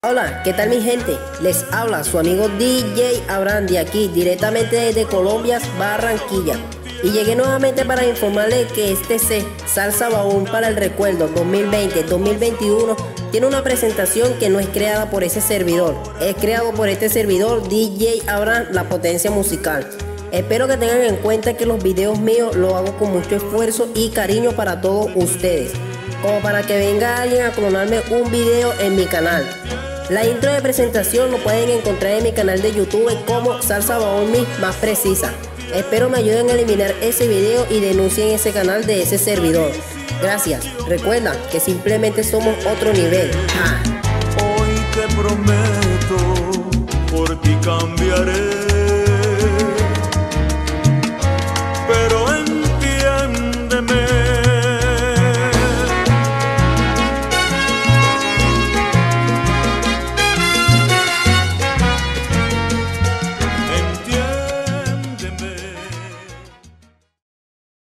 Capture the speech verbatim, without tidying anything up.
Hola, ¿qué tal mi gente? Les habla su amigo D J Abraham de aquí, directamente desde Colombia, Barranquilla. Y llegué nuevamente para informarles que este C, Salsa Baúl para el Recuerdo dos mil veinte dos mil veintiuno, tiene una presentación que no es creada por ese servidor. Es creado por este servidor D J Abraham, la potencia musical. Espero que tengan en cuenta que los videos míos los hago con mucho esfuerzo y cariño para todos ustedes, como para que venga alguien a clonarme un video en mi canal. La intro de presentación lo pueden encontrar en mi canal de YouTube como Salsa Baúl Mix más precisa. Espero me ayuden a eliminar ese video y denuncien ese canal de ese servidor. Gracias. Recuerda que simplemente somos otro nivel. ¡Ja! Hoy te prometo